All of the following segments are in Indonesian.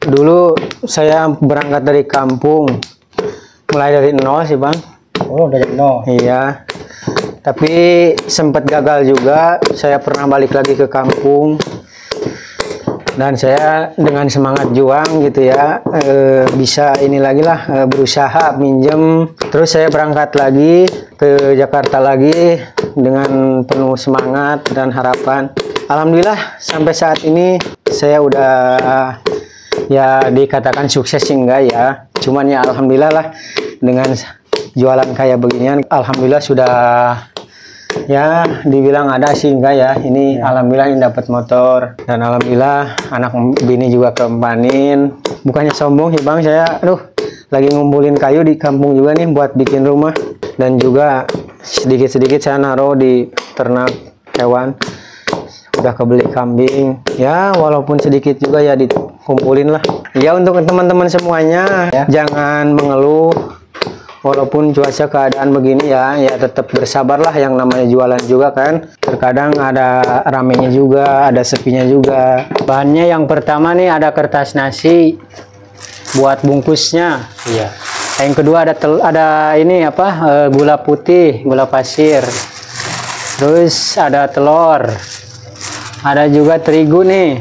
dulu saya berangkat dari kampung, mulai dari nol sih bang. Oh, dari nol. Iya, tapi sempat gagal juga. Saya pernah balik lagi ke kampung dan saya dengan semangat juang gitu ya, bisa ini lagi lah, berusaha minjem. Terus saya berangkat lagi ke Jakarta lagi dengan penuh semangat dan harapan. Alhamdulillah sampai saat ini saya udah ya dikatakan sukses sih enggak ya, cuman ya alhamdulillah lah dengan jualan kayak beginian, alhamdulillah sudah ya dibilang ada sih enggak ya. Ini alhamdulillah ini dapat motor dan alhamdulillah anak bini juga kempanin. Bukannya sombong sih bang, saya lagi ngumpulin kayu di kampung juga nih buat bikin rumah, dan juga sedikit-sedikit saya naruh di ternak hewan. Udah kebeli kambing ya, walaupun sedikit juga ya dikumpulin lah ya. Untuk teman-teman semuanya ya, jangan mengeluh walaupun cuaca keadaan begini ya, tetap bersabarlah. Yang namanya jualan juga kan, terkadang ada ramenya juga, ada sepinya juga. Bahannya yang pertama nih ada kertas nasi buat bungkusnya. Iya. Yang kedua ada ini apa, gula putih, gula pasir. Terus ada telur. Ada juga terigu nih,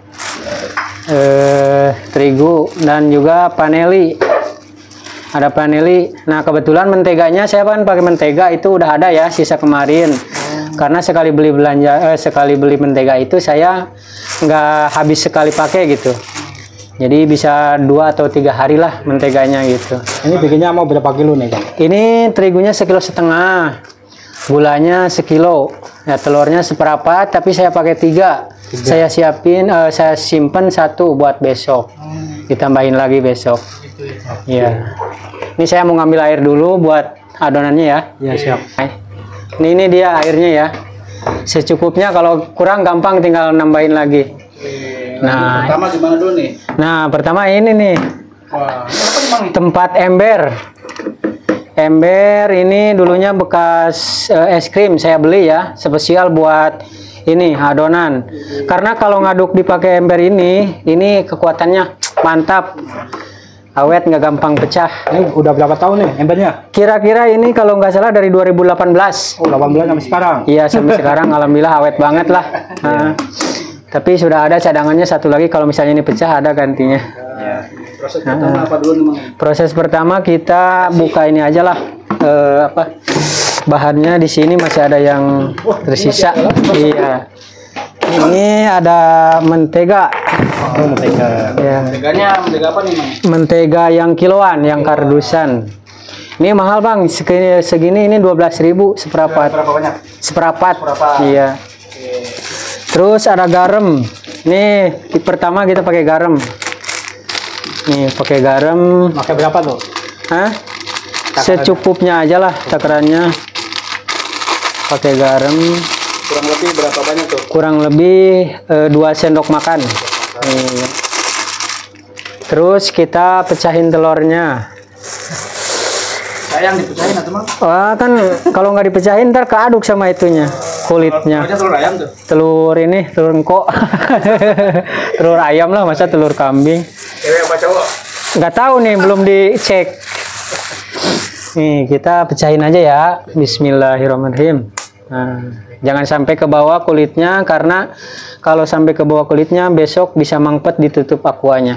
terigu dan juga paneli. Ada paneli. Nah kebetulan menteganya saya kan pakai mentega itu udah ada ya, sisa kemarin. Karena sekali beli sekali beli mentega itu saya nggak habis sekali pakai gitu. Jadi bisa 2 atau 3 hari lah menteganya gitu. Ini bikinnya mau berapa kilo nih Kang? Ini terigunya 1,5 kilo. Gulanya 1 kilo, ya telurnya seperempat, tapi saya pakai 3. Saya siapin, saya simpen 1 buat besok, ditambahin lagi besok. Iya. Ini saya mau ngambil air dulu buat adonannya ya. Iya siap. Ini dia airnya ya, secukupnya. Kalau kurang gampang tinggal nambahin lagi. Nah, pertama gimana dulu nih? Nah pertama ini nih. Wah, ini Tempat ember. Ember ini dulunya bekas es krim, saya beli ya, spesial buat ini adonan. Karena kalau ngaduk dipakai ember ini kekuatannya mantap, awet, nggak gampang pecah. Ini udah berapa tahun nih embernya? Kira-kira ini kalau nggak salah dari 2018. Oh, 18 sampai sekarang. Iya sampai sekarang, alhamdulillah awet banget lah. Nah, tapi sudah ada cadangannya 1 lagi, kalau misalnya ini pecah ada gantinya. Proses pertama apa dulu memang? Proses pertama kita buka ini aja lah, bahannya di sini masih ada yang tersisa. Iya. Ini ada mentega. Oh, mentega. Ya. Menteganya mentega apa nih, Mang? Mentega yang kiloan, yang kardusan. Ini mahal bang, segini ini 12.000 seperempat. Berapa banyak? Seperempat. Seperempat. Iya. Terus ada garam. Nih pertama kita pakai garam. Nih pakai garam. Pakai berapa tuh? Hah? Secukupnya aja lah takarannya. Pakai garam. Kurang lebih berapa banyak tuh? Kurang lebih 2 sendok makan. Nih. Terus kita pecahin telurnya. Sayang dipecahin atau Mang? Wah kan kalau nggak dipecahin ntar keaduk sama itunya, kulitnya. Telur ayam tuh. Telur ini, telur engkok. Telur ayam lah, masa telur kambing. Cewek apa cowok? Nggak tahu nih, belum dicek. Nih kita pecahin aja ya. Bismillahirrahmanirrahim. Nah, jangan sampai ke bawah kulitnya, karena kalau sampai ke bawah kulitnya besok bisa mangpet, ditutup akuanya.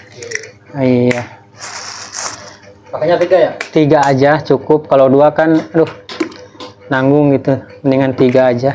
Iya. Makanya 3 ya? 3 aja cukup. Kalau 2 kan, aduh, nanggung gitu. Mendingan 3 aja.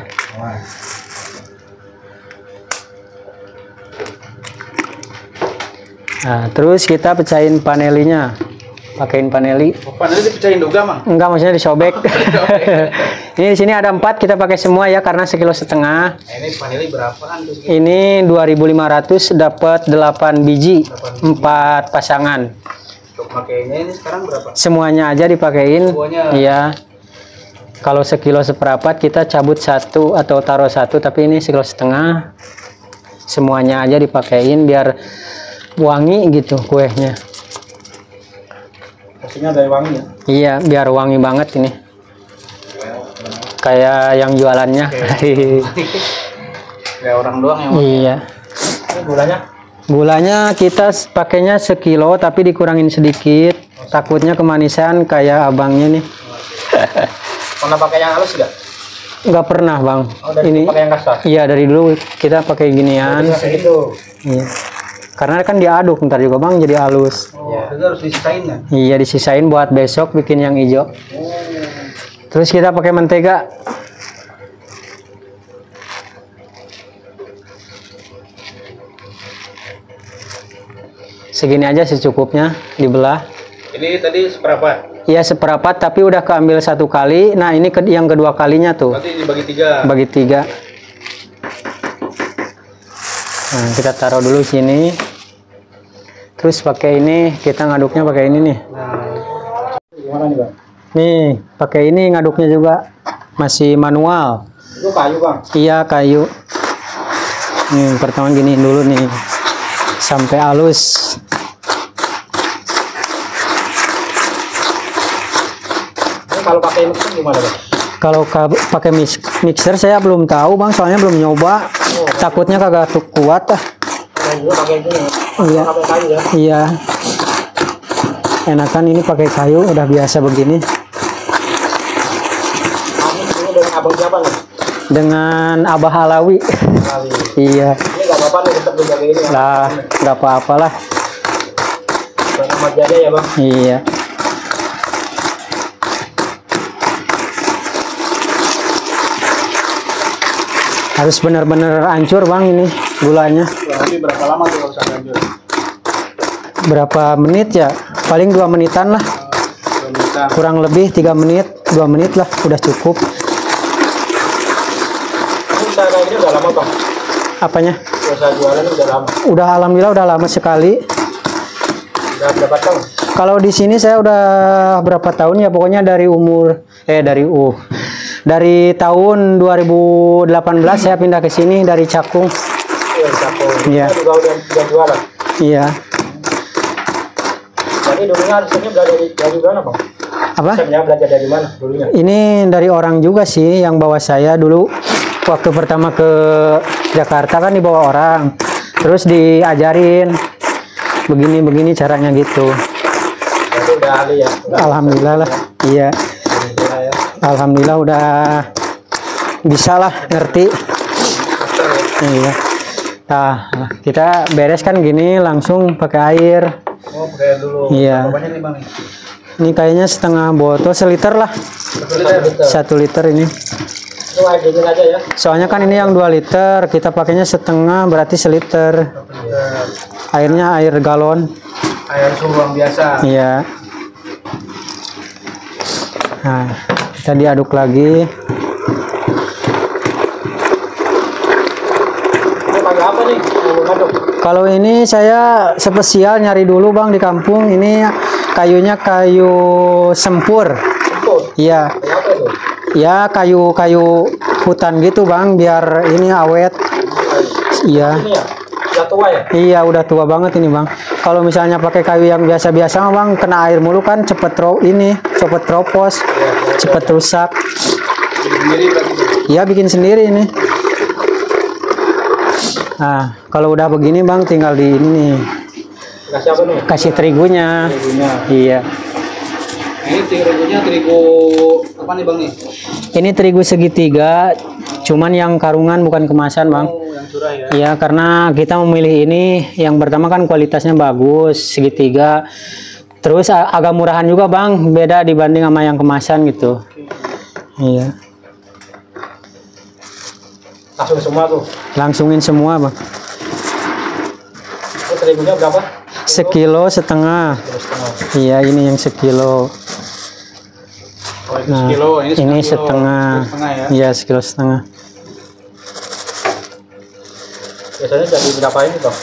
Nah, terus kita pecahin panelinya. Pakein paneli. Oh, paneli dipecahin juga, Mang? Enggak, maksudnya disobek. Ini di sini ada 4, kita pakai semua ya karena 1,5 kilo. Nah, ini paneli berapaan tuh? Ini 2.500 dapat 8 biji, 4 pasangan. Untuk pakainya ini sekarang berapa? Semuanya aja dipakein. Semuanya? Iya. Kalau 1,5 kilo kita cabut 1 atau taruh 1, tapi ini 1,5 kilo. Semuanya aja dipakein biar wangi gitu kuenya. Pastinya dari wangi ya? Iya, biar wangi banget ini. Kayak yang jualannya. Kayak orang doang yang wangi. Iya. Ini gulanya? Gulanya kita pakainya sekilo tapi dikurangin sedikit. Takutnya kemanisan kayak abangnya nih. Pernah pakai yang halus nggak? Nggak pernah bang. Oh, dari Ini pakai yang kasar. iya dari dulu kita pakai ginian. Kayak gitu. Iya. Karena kan diaduk ntar juga bang jadi halus. Oh, itu harus disisain ya? Iya disisain buat besok bikin yang hijau. Terus kita pakai mentega. Segini aja secukupnya dibelah. Ini tadi seberapa? Iya seperapat tapi udah keambil satu kali. Nah ini yang kedua kalinya tuh. Berarti dibagi 3. Bagi 3. Nah kita taruh dulu sini. Terus pakai ini kita ngaduknya pakai ini nih. Nah, gimana nih bang? Nih pakai ini ngaduknya juga masih manual. Itu kayu bang? Iya kayu. Nih pertama gini dulu nih sampai halus. Kalau pakai mixer gimana bang? Kalau pakai mixer saya belum tahu bang, soalnya belum nyoba. Takutnya kagak tuh kuat ah. Juga pakai gini. Iya. Pakai kayu ya? Iya. Enakan ini pakai kayu udah biasa begini. Kamu dulu dengan abang siapa nih? Dengan Abah Alawi. Kali. Iya. Ini nggak apa-apa nih tetap dijaga ini ya? Lah, nggak apa-apalah. Bukan amat jadi ya bang? Iya. Harus benar-benar hancur bang ini gulanya. Tapi berapa lama tuh kalau sampai hancur? Berapa menit ya? Paling 2 menitan lah. 2 menitan. Kurang lebih 3 menit, 2 menit lah udah cukup. Ini usaha kayak gini udah lama bang? Apanya? Usaha jualan ini udah lama? Udah alhamdulillah udah lama sekali. Udah berapa tahun? Kalau di sini saya udah berapa tahun ya? Pokoknya dari dari tahun 2018 saya pindah ke sini dari Cakung. Iya, Cakung. Iya. Juga udah jualan. Iya. Jadi dulunya harusnya belajar dari mana bang? Apa? Saya belajar dari mana dulunya? Ini dari orang juga sih yang bawa saya dulu. Waktu pertama ke Jakarta kan dibawa orang. Terus diajarin begini-begini caranya gitu. Jadi udah ahli ya? Alhamdulillah lah. Iya. Alhamdulillah ya. Alhamdulillah udah bisa lah ngerti. Iya. Nah, kita beres kan gini langsung pakai air. Oh, pakai dulu. Iya. Berapa banyak nih bang? Ini kayaknya setengah botol, seliter lah. 1 liter ini. Itu air dingin aja ya? Soalnya kan ini yang 2 liter, kita pakainya setengah berarti seliter. Airnya air galon. Air suhu yang biasa. Iya. Nah, kita diaduk lagi. Ini pakai apa nih? Ngaduk. Kalau ini saya spesial nyari dulu bang di kampung. Ini kayunya kayu sempur. Sempur. Iya. Kayak apa itu? Ya kayu-kayu hutan gitu bang, biar ini awet. Iya. Ini ya? Udah tua ya? Iya udah tua banget ini bang. Kalau misalnya pakai kayu yang biasa-biasa mah bang, kena air mulu kan cepet tropos, cepet rusak. Bikin sendiri berarti. Iya bikin sendiri ini. Nah kalau udah begini bang, tinggal di ini nih. Kasih apa nih? Kasih terigunya. Terigunya. Iya. Ini terigunya terigu apa nih bang nih? Ini terigu segitiga, cuman yang karungan bukan kemasan bang. Oh, yang curah ya? Iya karena kita memilih ini yang pertama kan kualitasnya bagus, segitiga. Terus agak murahan juga bang, beda dibanding sama yang kemasan gitu. Iya. Langsung semua tuh. Langsungin semua bang. Ini terigunya berapa? 1,5 kilo. Iya ini yang 1 kilo. Oh, ini Nah, sekilo, ini setengah. ya? Iya 1,5 kilo. Biasanya jadi berapa ini bang?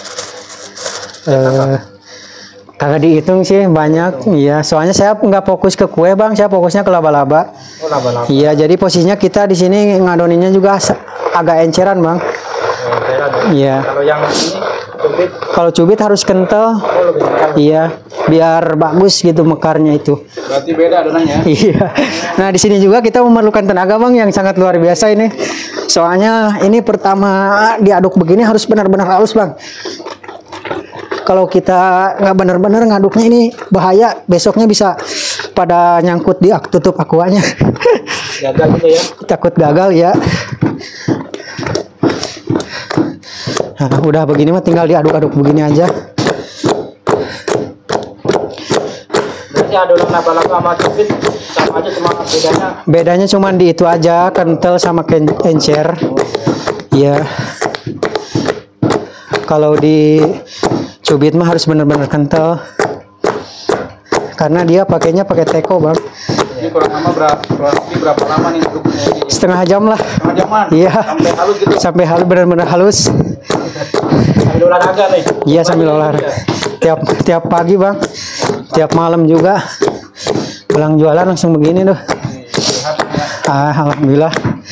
Kagak dihitung sih banyak. Iya soalnya saya nggak fokus ke kue bang, saya fokusnya ke laba-laba. Oh, laba-laba. Iya jadi posisinya kita di sini ngadoninnya juga agak enceran bang. Oh, teran ya? Iya. Kalau yang ini cubit, Kalau cubit harus kental. oh lebih tekan. Iya, biar bagus gitu mekarnya itu. Berarti beda adonannya. Iya. Nah, di sini juga kita memerlukan tenaga Bang yang sangat luar biasa ini. Soalnya ini pertama diaduk begini harus benar-benar halus, Bang. kalau kita nggak bener-bener ngaduknya ini bahaya, besoknya bisa pada nyangkut di tutup aquanya. Gagal gitu ya. Takut gagal ya. Nah, udah begini mah tinggal diaduk-aduk begini aja. Berarti adonan laba-laba sama cubit sama aja, cuma Bedanya cuma di itu aja, kental sama encer. Ya. Kalau di cubit mah harus bener-bener kental. Karena dia pakainya pakai teko, Bang. Ini kurang lama berapa lama nih untuk ini? Setengah jam lah. Setengah jaman. Iya. Sampai halus gitu. Sampai halus, benar-benar halus. Sambil olahraga nih. Iya, sambil olahraga. Tiap pagi, Bang. Tiap malam juga. Pulang jualan langsung begini tuh. Alhamdulillah.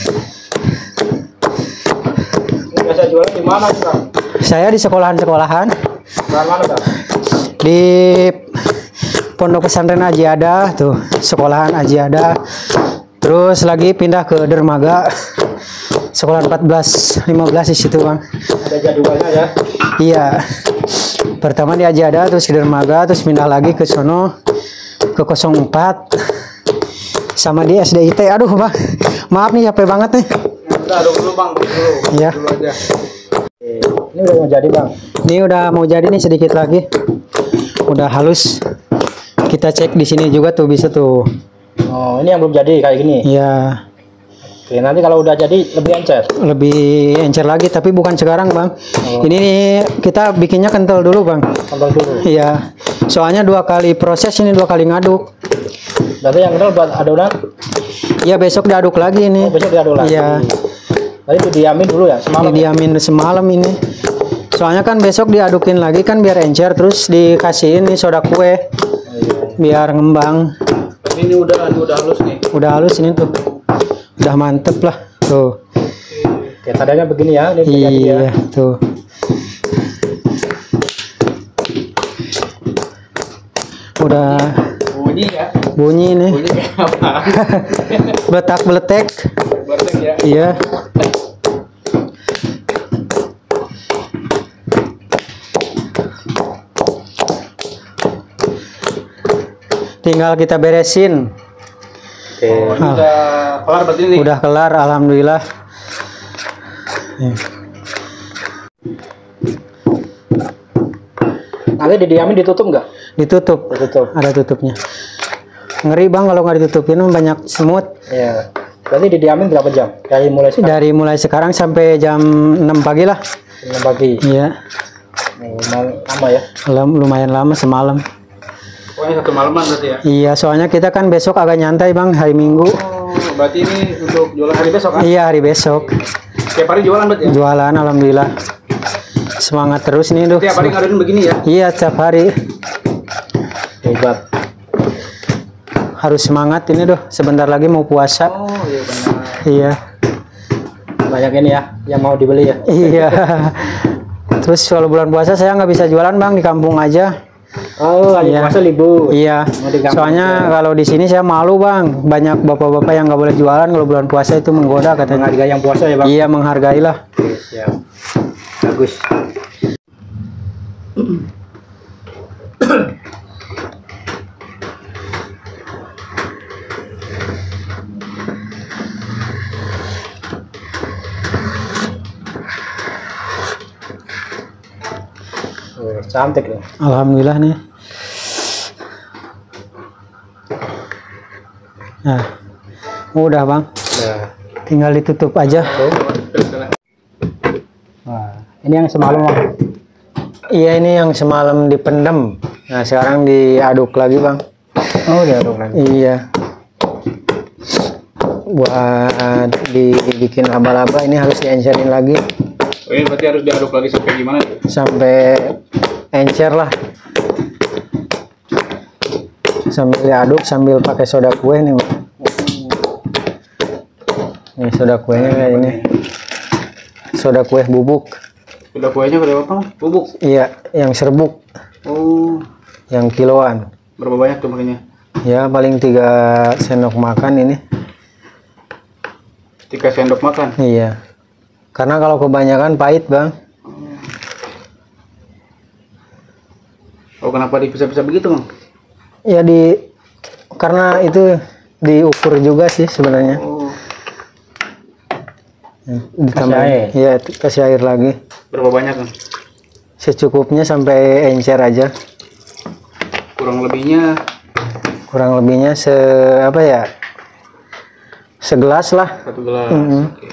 Ini biasa jualan di mana sih, Bang? Saya di sekolahan-sekolahan. Jualan mana, Bang? Di Pondok Pesantren Aji Ada tuh, sekolahan Aji Ada. Terus lagi pindah ke dermaga sekolah 14 15 di situ, Bang. Ada jadwalnya ya. Iya. Pertama di Aji Ada, terus ke dermaga, terus pindah lagi ke sono ke 04 sama di SDIT. Aduh, Bang. Maaf nih, capek banget nih. Udah aduk dulu, Bang. Dulu. Iya. Dulu aja. Ini udah mau jadi, Bang. Ini udah mau jadi nih, sedikit lagi. Udah halus. Kita cek di sini juga tuh, bisa tuh. Oh, ini yang belum jadi kayak gini. Iya. Oke, nanti kalau udah jadi lebih encer. Lebih encer lagi, tapi bukan sekarang, Bang. Oh. Ini nih kita bikinnya kental dulu, Bang. Kental dulu. Iya. Soalnya 2 kali proses, ini 2 kali ngaduk. Berarti yang kental buat adonan. Iya, besok diaduk lagi ini. Oh, besok diaduk lagi. Iya. Tadi didiamin dulu ya, semalam. Diamin semalam ini. Soalnya kan besok diadukin lagi kan biar encer, terus dikasihin nih soda kue biar ngembang. Ini udah halus nih. Udah halus ini tuh. Udah mantep lah tuh. Kayak tadinya begini ya, ini jadi ya. Iya, tuh. Udah Bunyi ya. bunyi nih. Bunyi kayak apa? Beletak-beletek. Berarti ya. Iya. Tinggal kita beresin. Oke, ini udah kelar berarti nih. Udah kelar, alhamdulillah. Nanti didiamin ditutup nggak? Ditutup. Ditutup. Ada tutupnya. Ngeri, Bang, kalau nggak ditutupin banyak semut. Iya. Berarti didiamin berapa jam? Dari mulai sekarang sampai jam 6 pagi lah. 6 pagi. Iya. Oh, lama ya. Lumayan lama, semalam. Pokoknya 1 malaman berarti ya. Iya, soalnya kita kan besok agak nyantai, Bang, hari Minggu. Oh, berarti ini untuk jualan hari besok kan? Iya, hari besok. Tiap hari jualan berarti ya? Jualan, alhamdulillah. Semangat terus nih, Duh. Tiap hari ngadain begini ya? Iya, tiap hari. Hebat. Harus semangat ini, Duh. Sebentar lagi mau puasa. Oh, iya benar. Iya. Banyak ini ya yang mau dibeli ya. Iya. Terus kalau bulan puasa saya nggak bisa jualan, Bang, di kampung aja. Oh, hari Iya. puasa libur. Iya. Mau di kampung Soalnya kalau di sini saya malu, Bang. Banyak bapak-bapak yang nggak boleh jualan kalau bulan puasa, itu menggoda katanya. Menghargai yang puasa ya, Bang. Iya, menghargailah. Oke, siap. Bagus. Oh, cantik ya. Alhamdulillah nih. Nah, udah, Bang. Nah. Tinggal ditutup aja. Wah, ini yang semalam, Bang. Iya, ini yang semalam dipendem. Nah, sekarang diaduk lagi, Bang. Oh, diaduk lagi. Iya. Buat dibikin laba-laba ini harus diencerin lagi Oh, ini berarti harus diaduk lagi sampai gimana? sampai encer lah. Sambil diaduk sambil pakai soda kue nih, Bang. Ini soda kuenya kayak ini. Soda kue bubuk. Udah kuenya berapa, Bang? Bubuk. Iya, yang serbuk, Oh, yang kiloan. berapa banyak tuh makanya? Ya, paling 3 sendok makan ini. 3 sendok makan. Iya. Karena kalau kebanyakan pahit, Bang. Oh, kenapa dipisah-pisah begitu, Bang? Ya karena itu diukur juga sih sebenarnya. Oh, Ditambah, Kasih air. ya kasih air lagi. berapa banyak, Bang? Secukupnya sampai encer aja. Kurang lebihnya Kurang lebihnya apa ya? Segelas lah. 1 gelas. Mhm. Oke.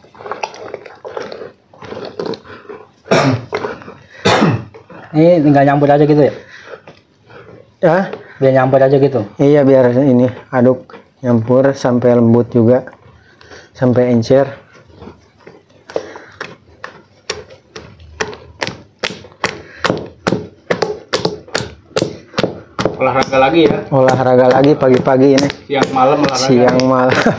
Ini tinggal nyampur aja gitu ya? Ya, Biar nyampur aja gitu. iya biar ini aduk nyampur sampai lembut juga. Sampai encer. Olahraga lagi ya. Olahraga lagi pagi-pagi ini. Siang malam olahraga. Siang malam.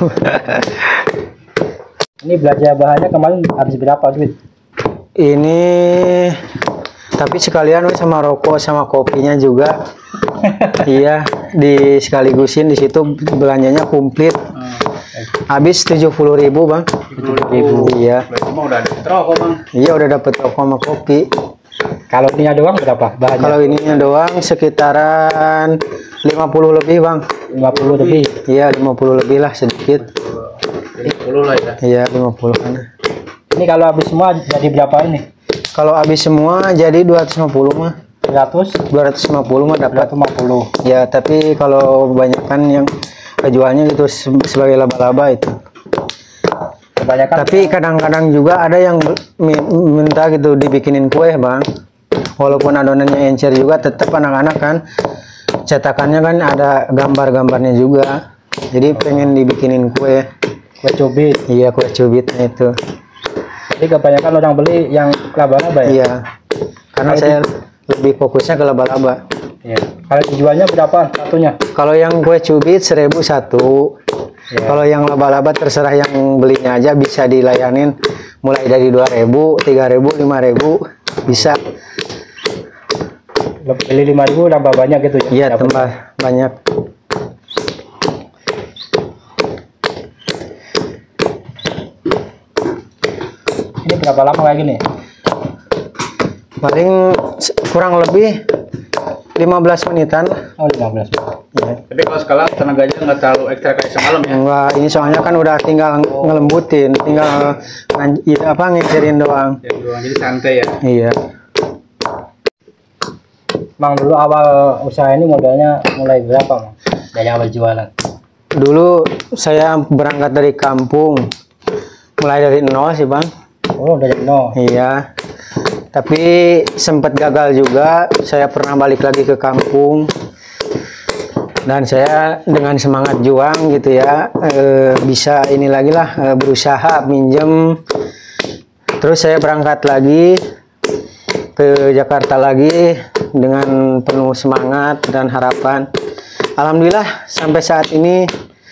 Ini belanja bahannya kemarin habis berapa duit? Ini tapi sekalian we sama rokok sama kopinya juga. Iya, disekaligusin di situ belanjanya komplit. Habis 70.000, Bang. 70.000. Iya. Berarti mah udah ada rokok, Bang. Iya udah dapet rokok sama kopi. Kalau ininya doang berapa bahannya? Kalau ininya doang sekitaran 50 lebih, Bang. 50 lebih. Iya, 50 lebih lah sedikit. 50 lah ya. Iya, 50 kan. Ini kalau habis semua jadi berapa ini? Kalau habis semua jadi 250 mah. 100? 250 mah dapat. 250. Ya, tapi kalau kebanyakan yang kejualnya gitu sebagai laba-laba itu. Kebanyakan. Tapi kadang-kadang juga ada yang minta gitu dibikinin kue, Bang. Walaupun adonannya encer juga, tetap anak-anak kan cetakannya kan ada gambar-gambarnya juga. Jadi pengen dibikinin kue. kue cubit. Iya, kue cubitnya itu. Jadi kebanyakan orang beli yang laba-laba ya? Iya. Karena Kalau saya lebih fokusnya ke laba-laba. Iya. Kalau dijualnya berapa satunya? Kalau yang kue cubit 1.000 satu. Iya. Kalau yang laba-laba terserah yang belinya aja, bisa dilayanin mulai dari 2.000, 3.000, 5.000 bisa. Beli 5.000 tambah banyak gitu ya? Iya, Dapat. tambah banyak. Ini berapa lama kayak gini? Paling kurang lebih 15 menitan. Oh 15. Ya. Tapi kalau sekarang tenaganya nggak terlalu ekstra kayak semalam ya. Enggak, ini soalnya kan udah tinggal ngelembutin, tinggal ngecerin doang. Ya, jadi santai ya. Iya. Mang dulu awal usaha ini modalnya mulai berapa, Mang? Dari awal jualan. Dulu saya berangkat dari kampung, mulai dari nol sih, Bang. Oh, dari nol. Iya. Tapi sempat gagal juga. Saya pernah balik lagi ke kampung. Dan saya dengan semangat juang gitu ya, bisa ini lagi lah, berusaha minjem. Terus saya berangkat lagi ke Jakarta lagi dengan penuh semangat dan harapan. Alhamdulillah sampai saat ini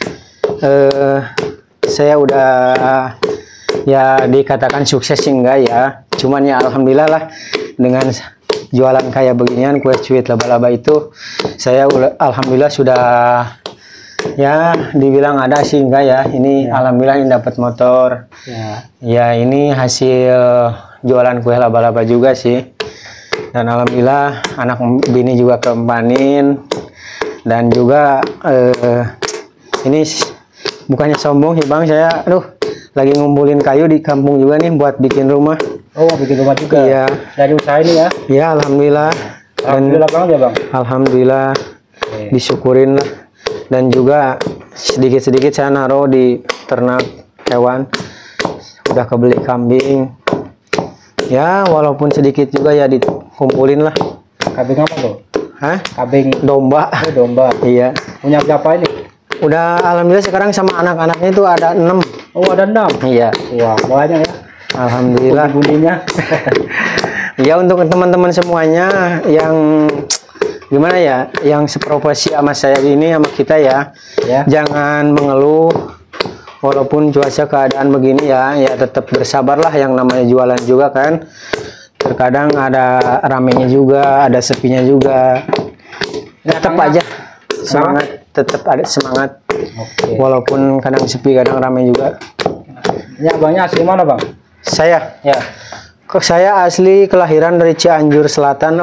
saya udah ya dikatakan sukses sih enggak ya. Cuman ya alhamdulillah lah dengan jualan kayak beginian kue cuit laba-laba itu saya alhamdulillah sudah ya dibilang ada sih enggak ya. Ini Ya. alhamdulillah ini dapat motor. Ya. Ya ini hasil jualan kue laba-laba juga sih. Dan alhamdulillah anak bini juga kempanin. Dan juga ini bukannya sombong sih Bang, saya lagi ngumpulin kayu di kampung juga nih buat bikin rumah. Oh, bikin rumah juga. Iya. Dari usaha ini ya. Ya alhamdulillah. Dan Alhamdulillah Bang ya, Bang. alhamdulillah Oke. disyukurin lah. Dan juga sedikit-sedikit saya naruh di ternak hewan. Udah kebeli kambing. Ya walaupun sedikit juga ya dikumpulin lah. Kambing apa tuh? Hah? Kambing Domba. oh, domba. Iya. Punya berapa ini? Udah alhamdulillah sekarang sama anak-anaknya itu ada 6. Oh, ada 6. Iya. Wah, banyak ya. Alhamdulillah. Bunyinya. Ya untuk teman-teman semuanya yang gimana ya, yang seprofesi sama saya ini sama kita ya, Ya. jangan mengeluh walaupun cuaca keadaan begini ya, ya tetap bersabarlah, yang namanya jualan juga kan. Terkadang ada ramenya juga, ada sepinya juga. Tetap aja semangat, tetap ada semangat. Oke. Walaupun kadang sepi, kadang ramai juga. Ini abangnya asli mana, Bang? Saya Ya. Saya asli kelahiran dari Cianjur Selatan, Om.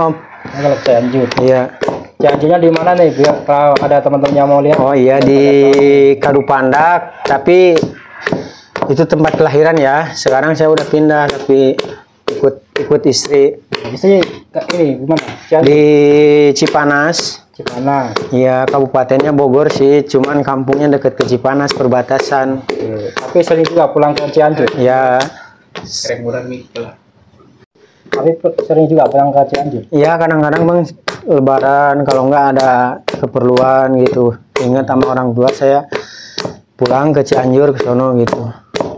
Ini kalau Cianjur. Iya. Cianjurnya di mana nih? Biar kalau ada teman-teman yang mau lihat. Oh iya di Kadupandak, tapi itu tempat kelahiran ya. Sekarang saya udah pindah tapi ikut istri Istri ini gimana? Cianjur. di Cipanas. Cipanas. Iya, kabupatennya Bogor sih, cuman kampungnya deket ke Cipanas perbatasan. Tapi sering juga pulang ke Cianjur. Ya, Kereng nih lah. Tapi sering juga pulang ke Cianjur. ya kadang-kadang Bang Lebaran kalau nggak ada keperluan gitu. Ingat sama orang tua saya pulang ke Cianjur ke sono gitu.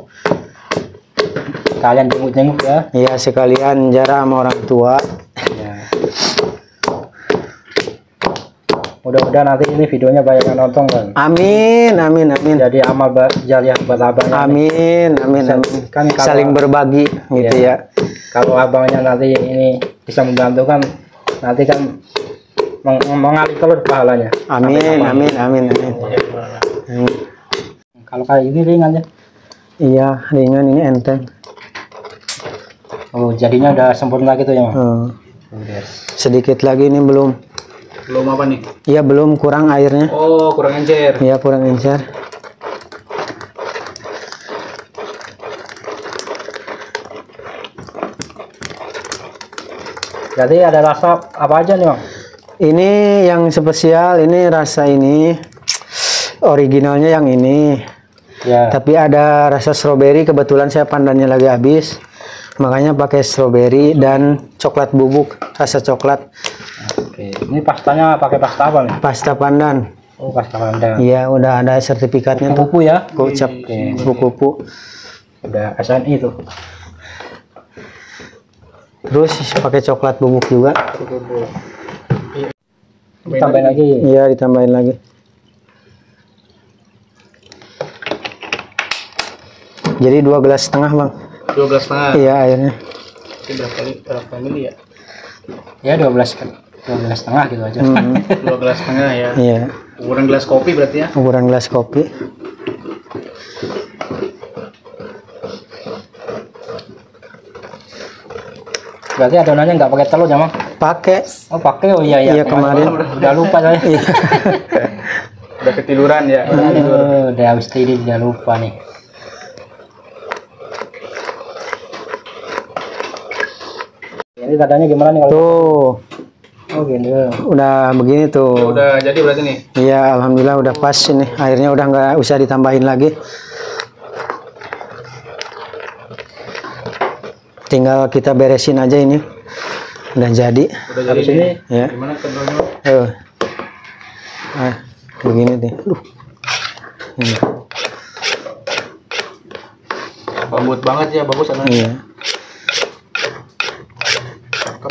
Kalian jenguk-jenguk ya. Iya, sekalian jarak sama orang tua. Ya. Mudah-mudahan nanti ini videonya banyak yang nonton kan. Amin, amin, amin. Jadi amal jariah buat abangnya. Amin, amin, amin. Kan kalau- Saling berbagi gitu Iya. ya. Kalau abangnya nanti ini bisa membantu kan, nanti kan mengalir terus pahalanya. Amin, amin, amin, amin. Kalau kayak ini ringan ya. Iya, ringan ini enteng. Oh, jadinya udah sempurna gitu ya, Mas. Sedikit lagi ini belum. Belum apa nih? Iya, belum, kurang airnya. Oh, kurang encer. Iya, kurang encer. Jadi ada rasa apa aja nih, Bang? Ini yang spesial, ini rasa ini originalnya yang ini. Ya. Tapi ada rasa stroberi, kebetulan saya pandannya lagi habis. Makanya pakai stroberi dan coklat bubuk, rasa coklat. Oke. Ini pastanya pakai pasta apa nih? Pasta pandan. Oh, pasta pandan. Iya, udah ada sertifikatnya tuh. Kupu ya? Kucap kupu-kupu. Udah SNI tuh. Terus pakai coklat bubuk juga. Tambahin lagi. Iya, ditambahin lagi. Jadi 2 gelas setengah, Bang. 12,5. Iya, airnya. Itu berapa mili ya? Ya 12 kan. 12 setengah gitu aja. 2,5 ya. Iya, Ukuran gelas kopi berarti ya? ukuran gelas kopi. Berarti adonannya nggak pakai telur ya, Bang? Pakai. Oh, pakai. Oh iya iya. Iya, kemarin. Udah lupa saya. Iya. Udah ketiduran ya. Udah habis tidur udah lupa nih. Ini tadanya gimana nih kalau? Tuh, Oh gitu. udah begini tuh. Udah jadi berarti nih. Iya, alhamdulillah udah pas ini. Airnya udah nggak usah ditambahin lagi. Tinggal kita beresin aja ini. Udah jadi. Udah jadi Habis ini nih. Ya. Gimana kendornya? Begini deh. Ini. Lembut banget ya, bagus adonannya. Iya. Cakep.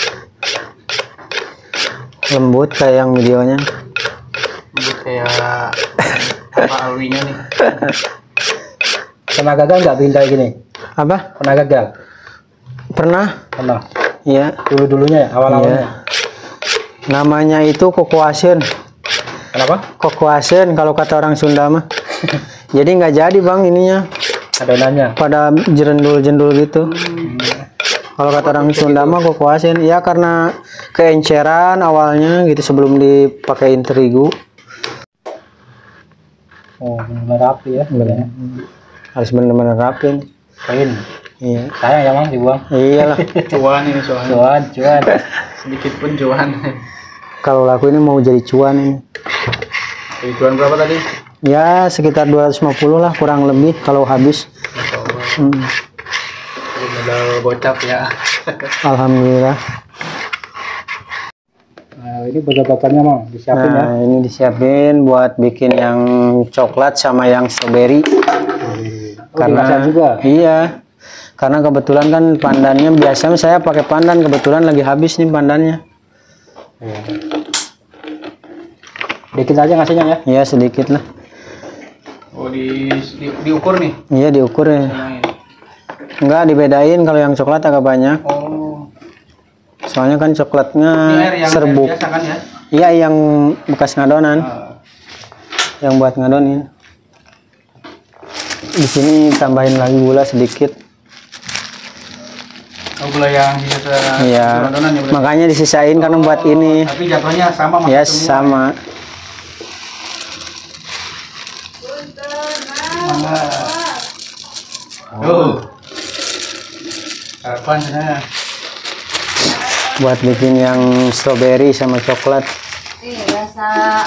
Lembut kayak yang videonya. Lembut kayak apa alwinya nih. pernah gagal nggak bikin kayak gini? Apa? Pernah gagal? Pernah? Pernah. Iya. Dulu-dulunya ya, awal-awalnya. Iya. Namanya itu kokoasen. Kenapa? Kokoasen kalau kata orang Sunda mah. Jadi nggak jadi, Bang, ininya. Adonannya. Pada jendul-jendul gitu. Kalau kata orang Sunda mah kokoasen. Ya karena keenceran awalnya gitu sebelum dipakein terigu. Oh, benar rapi ya. Bener. Harus bener-bener rapin. Kain. Iya. Sayang ya, Bang, dibuang. Iyalah. Cuan ini soalnya. Cuan, cuan. Sedikit pun cuan. Kalau laku ini mau jadi cuan ini. Jadi cuan berapa tadi? Ya sekitar 250 lah kurang lebih kalau habis. Hmm. Modal gocap ya. Alhamdulillah. Nah, ini bahan-bahannya, Bang, disiapin ya. Nah, ini disiapin buat bikin yang coklat sama yang strawberry. Dimasak juga. Iya. Karena kebetulan kan pandannya biasanya saya pakai pandan, kebetulan lagi habis nih pandannya. Dikit aja ngasihnya ya. Iya sedikit lah. Oh diukur nih. Iya diukur ya. Enggak dibedain kalau yang coklat agak banyak. Oh. Soalnya kan coklatnya Ini air yang serbuk. biasa kan ya? Iya yang bekas ngadonan. Yang buat ngadonin. Di sini tambahin lagi gula sedikit. Oh, gula yang sisa Iya. adonan ya berarti. Makanya disisain karena buat ini. Tapi jatuhnya sama Ya semua. sama. Tuh. Harapan sana. Buat bikin yang strawberry sama coklat. Rasa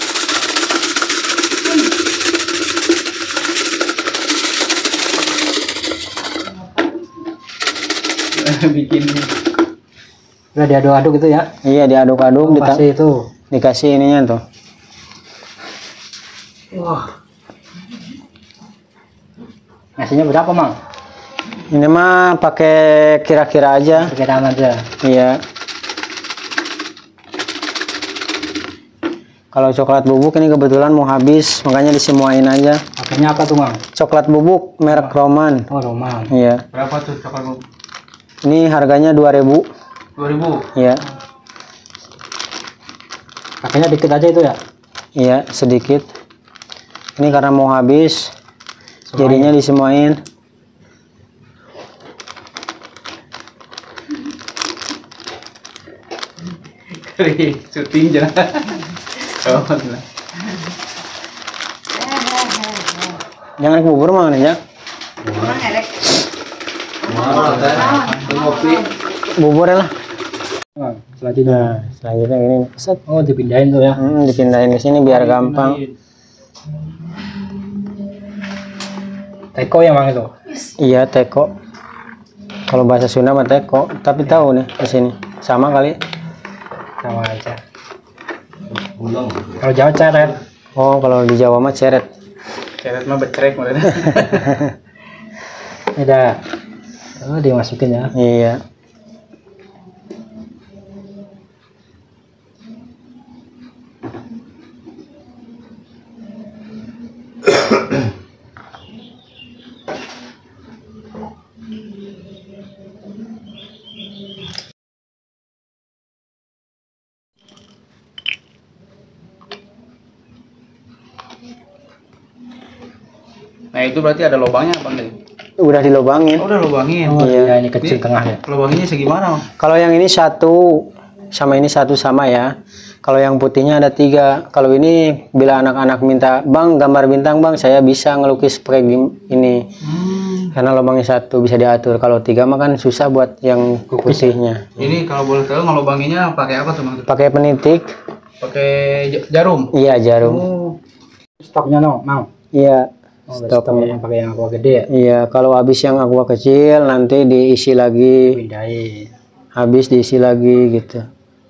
Bikin Udah diaduk-aduk gitu ya. Iya, diaduk-aduk, Pasti itu. dikasih ininya tuh. Wah. Nasinya berapa, Mang? Ini mah pakai kira-kira aja. Perkiraan aja. Iya. Kalau coklat bubuk ini kebetulan mau habis, makanya disemuain aja. Pakainya apa tuh, Mang? Coklat bubuk merek Roman. Oh, Roman. Iya. berapa tuh coklat bubuk? Ini harganya 2.000. 2000. Iya. Pakainya dikit aja itu ya. Iya, sedikit. Ini karena mau habis, jadinya disemuain. Syuting jangan. Oh, nah. Jangan bubur mah ya. kurang erek. Kopi. Bubur lah. Mang, selanjutnya. Nah, selanjutnya ini set. Oh, dipindahin tuh ya. Dipindahin ke sini biar gampang. Teko ya, Mang itu. Iya, teko. Kalau bahasa Sunda mah teko, tapi tahu nih di sini. Sama kali. Sama aja. Kalau Jawa ceret. Oh, kalau di Jawa mah ceret. Ceret mah becerek maksudnya. Ini udah. Oh, dimasukin ya. Iya. Nah, itu berarti ada lubangnya apa enggak? Udah dilobangin. Oh, udah lubangin. Oh, Iya. iya, ini kecil tengahnya. Lubanginnya segimana? Kalau yang ini satu, sama ini satu sama ya. Kalau yang putihnya ada 3. Kalau ini bila anak-anak minta, Bang gambar bintang Bang, saya bisa ngelukis pakai ini. Karena lubangnya satu bisa diatur. Kalau 3 mah kan susah buat yang putihnya. Ini kalau boleh tahu ngelubanginnya pakai apa tuh, Bang? Pakai penitik. Pakai jarum. Iya, jarum. Oh. Stoknya no, Mang. Iya. Oh, stoknya yang pakai yang aqua gede ya. Iya, kalau habis yang aqua kecil nanti diisi lagi. Pindahin. Habis diisi lagi gitu.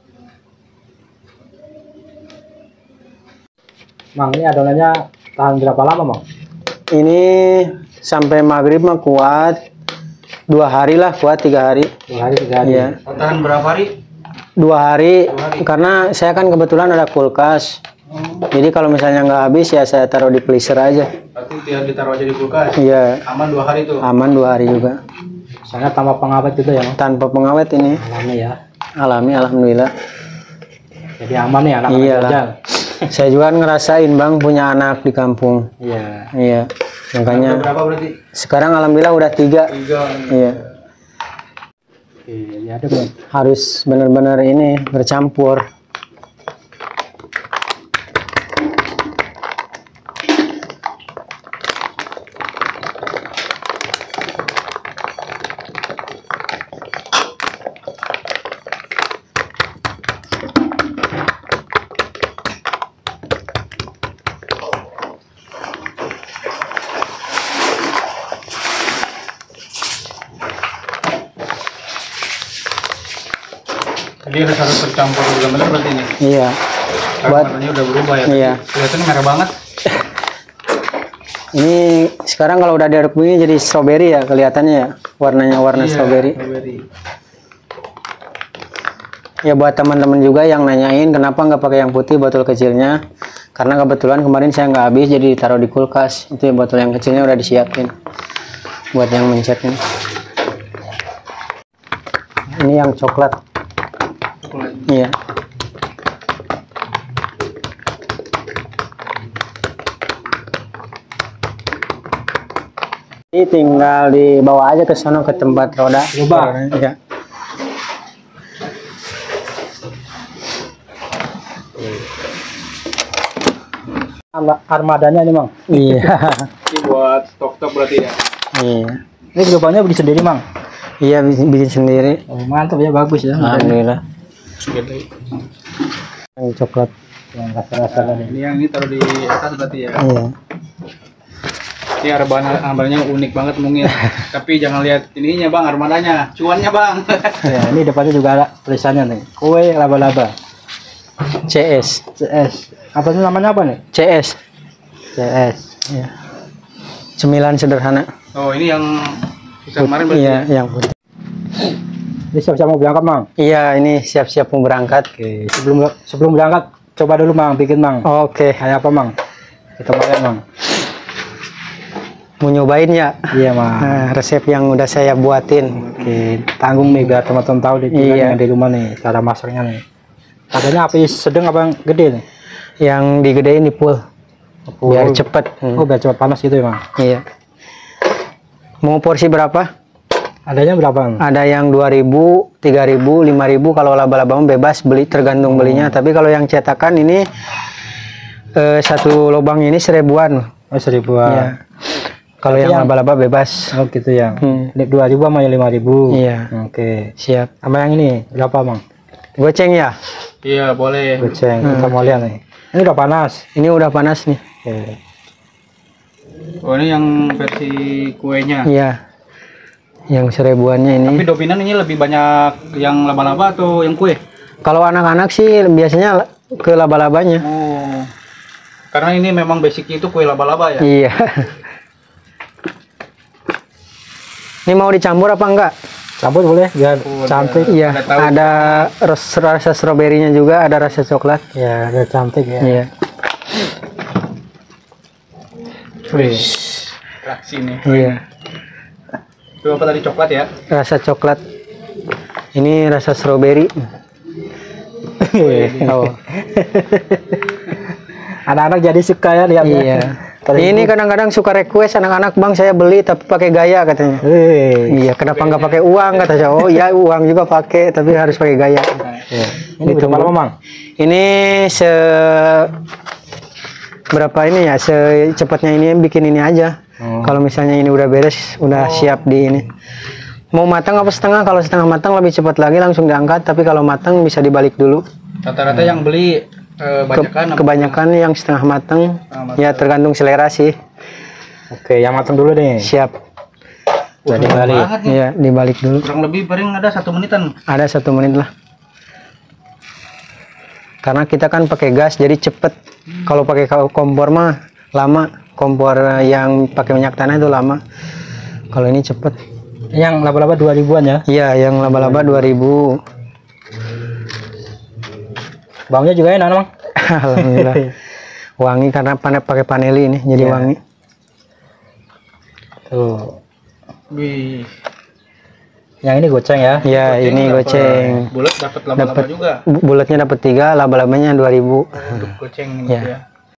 Mang, ini adonannya tahan berapa lama, Mang? Ini sampai maghrib mah kuat. 2 hari lah, kuat 3 hari. 2 hari, 3 hari. Iya. Tahan berapa hari? 2 hari, karena saya kan kebetulan ada kulkas. Jadi kalau misalnya nggak habis ya saya taruh di freezer aja. Berarti dia ditaruh aja di kulkas. Iya, Aman 2 hari tuh. aman 2 hari juga. Soalnya tanpa pengawet gitu ya, Mang. Tanpa pengawet ini, Alami ya. alami alhamdulillah. Jadi aman nih anak-anak Iyalah. jajan. Saya juga ngerasain Bang punya anak di kampung. Iya. Iya, makanya Berapa berarti? sekarang alhamdulillah udah 3. 3. Iya, Oke, ya ada, Bang. harus benar-benar ini bercampur. Jadi harus tercampur benar-benar berarti ini. Iya, Karena buat warnanya udah berubah ya. Iya. Kelihatannya merah banget. ini sekarang kalau udah diaduk begini jadi strawberry ya kelihatannya ya, warnanya warna strawberry. Ya buat teman-teman juga yang nanyain kenapa nggak pakai yang putih botol kecilnya, karena kebetulan kemarin saya nggak habis jadi taruh di kulkas. Itu ya, botol yang kecilnya udah disiapin buat yang mencetnya. Ini yang coklat. Iya. Ini tinggal dibawa aja ke sono ke tempat roda. Coba. Ya. Armadanya nih Mang. Iya. Ini buat stok-stok berarti ya. Iya. Ini gerobaknya beli sendiri Mang. Iya bikin sendiri. Oh, mantap ya, bagus ya. Alhamdulillah. Gede. Yang coklat. Yang rasa-rasa tadi. Ini yang ini taruh di atas berarti ya. Iya. Ini armadanya unik banget mungkin. Tapi jangan lihat ininya bang, armadanya, cuannya bang. Ya, ini depannya juga ada tulisannya nih. Kue laba-laba. CS. CS. Apa itu namanya apa nih? CS. CS. Iya. Cemilan sederhana. Oh ini yang kita kemarin berarti. Iya, yang putih. Ini siap-siap mau berangkat Mang. Iya, ini siap-siap mau berangkat. Oke, sebelum berangkat coba dulu Mang, bikin Mang. Oke. Kayak apa Mang? Kita makan Mang. Mau nyobain ya? Iya Mang. Nah, resep yang udah saya buatin. Oke, tanggung nih biar teman-teman tahu di Iya. yang di rumah nih cara masaknya nih. Katanya api sedang apa yang gede nih? Yang digedein di full. Biar cepet. Oh, biar cepat panas gitu ya Mang. Iya. Mau porsi berapa? Adanya berapa Mang? Ada yang 2.000, 3.000, 5.000. Kalau laba-laba bebas beli, tergantung belinya. Tapi kalau yang cetakan ini satu lubang ini 1.000-an. Oh, 1.000-an. Iya. Kalau yang laba-laba bebas. Oh gitu ya. Hmm. Ini 2.000 sama yang 5.000. Iya. Oke. Siap. Sama yang ini berapa Mang? Goceng ya? Iya boleh. Goceng. Kita mau lihat nih. Ini udah panas. Ini udah panas nih. Oke. Oh ini yang versi kuenya. Iya. Yang 1.000-annya ini. Tapi dominan ini lebih banyak yang laba-laba atau yang kue? Kalau anak-anak sih biasanya ke laba-labanya. Oh. Karena ini memang basicnya itu kue laba-laba ya. Iya. Ini mau dicampur apa enggak? Campur boleh biar Oh, cantik. Iya. Ada tahu. Ada rasa stroberinya juga, ada rasa coklat. Ya, biar cantik ya. Iya. Wih. Reaksi nih. Iya. Itu apa tadi coklat ya? Rasa coklat. Ini rasa stroberi. Oh. Anak-anak jadi suka ya lihatnya. Iya. Kalau Ini ibu- kadang-kadang suka request anak-anak, Bang saya beli tapi pakai gaya katanya. Iya, kenapa nggak pakai uang kata saya. Oh iya uang juga pakai tapi harus pakai gaya. Iya. Ini berapa lama Mang? Ini berapa ini ya? Secepatnya ini bikin ini aja. Oh. Kalau misalnya ini udah beres, udah siap di ini. Mau matang apa setengah? Kalau setengah matang lebih cepat lagi langsung diangkat. Tapi kalau matang bisa dibalik dulu. Rata-rata yang beli banyakan apa? Kebanyakan yang setengah matang. Ya tergantung selera sih. Oke, yang matang dulu nih. Siap. Udah dibalik. banget nih. Iya dibalik dulu. Kurang lebih paling ada 1 menitan. Ada 1 menit lah. Karena kita kan pakai gas jadi cepet. Kalau pakai kompor mah lama. Kompor yang pakai minyak tanah itu lama. Kalau ini cepet. Yang laba-laba 2.000-an ya. Iya, yang laba-laba 2.000. Baunya juga enak Mang. Alhamdulillah. Wangi karena pakai paneli ini jadi Iya. wangi. Tuh. Wih. Yang ini goceng ya. Iya, ini goceng. Bulat dapat laba-laba Dapat juga. bulatnya dapat 3, laba-labanya 2.000. Untuk goceng Iya. gitu ya.